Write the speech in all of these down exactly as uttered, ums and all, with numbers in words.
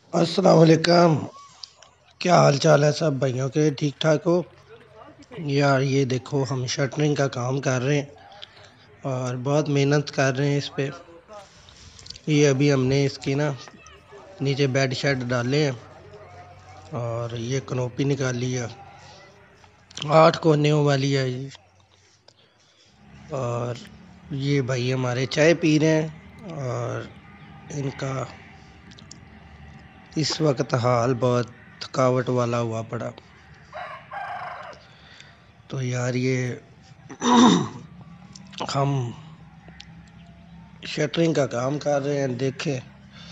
अस्सलाम वालेकुम। क्या हाल चाल है सब भाइयों के? ठीक ठाक हो यार? ये देखो हम शटरिंग का काम कर रहे हैं और बहुत मेहनत कर रहे हैं इस पे। ये अभी हमने इसकी ना नीचे बेड शेड डाले हैं और ये कनोपी निकाली है। आठ कोने वाली है ये। और ये भाई हमारे चाय पी रहे हैं और इनका इस वक्त हाल बहुत थकावट वाला हुआ पड़ा। तो यार ये हम शटरिंग का काम कर रहे हैं। देखें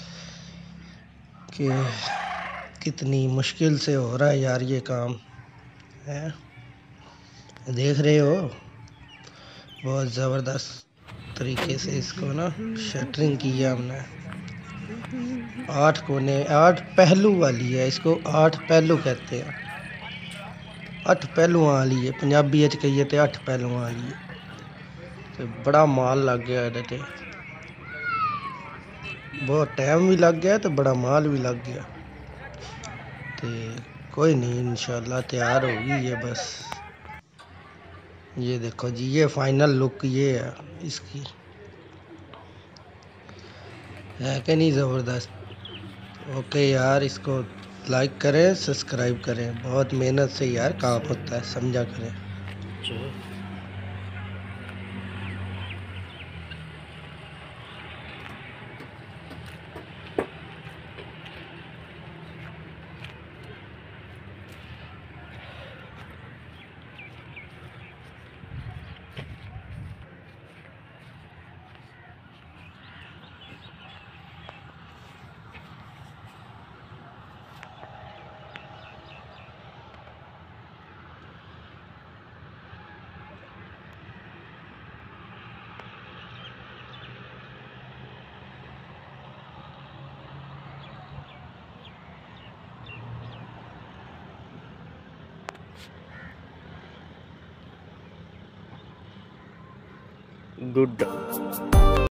कि कितनी मुश्किल से हो रहा है यार ये काम है। देख रहे हो बहुत ज़बरदस्त तरीके से इसको ना शटरिंग की है हमने। आठ कोने आठ पहलू वाली है, इसको आठ पहलू कहते हैं। अठ पहलुआं वाली है, पंजाबी च कहिए तो अठ पहलुआं वाली है। तो बड़ा माल लग गया ਇਹਦੇ ਤੇ। बहुत टाइम भी लग गया तो बड़ा माल भी लग गया। तो कोई नहीं, इंशाल्लाह तैयार होगी ये। बस ये देखो जी, ये फाइनल लुक ये है इसकी। है कि नहीं ज़बरदस्त? ओके यार, इसको लाइक करें, सब्सक्राइब करें। बहुत मेहनत से यार काम होता है, समझा करें। चलो। गुड।